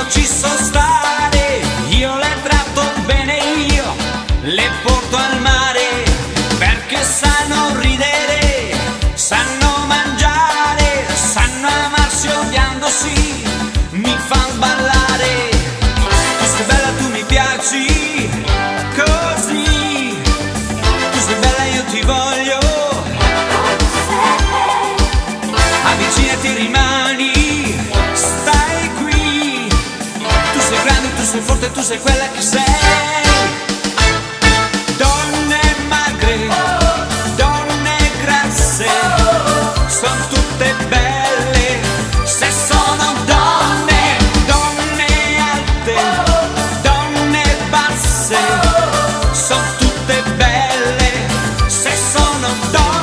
io ci so stare, io le tratto bene, io le porto al mare, perché sanno ridere, sanno mangiare, sanno amarsi odiandosi, mi fan ballare. Tu sei bella, tu mi piaci così, tu sei bella, io ti voglio, avvicinati, rimani, stai qui, tu sei grande, tu sei forte, tu sei quella che sei. Donne magre, donne grasse, sono tutte belle, se sono donne, donne alte, donne basse, sono tutte belle, se sono donne.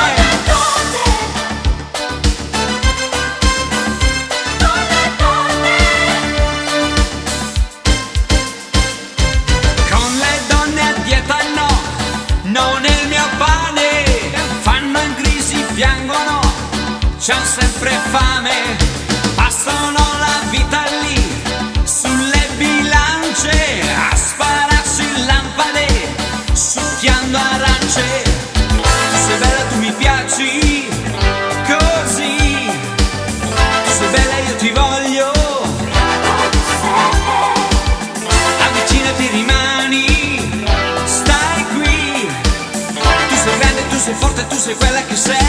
Con le donne a dieta no, non è il mio pane, fanno in crisi, piangono, c'han sempre fame, passano la vita lì, sulle bilance, a spararsi lampade, succhiando arance. Tu sei bella, tu mi piaci così, tu sei bella, io ti voglio, avvicinati, rimani, stai qui, tu sei grande, tu sei forte, tu sei quella che sei.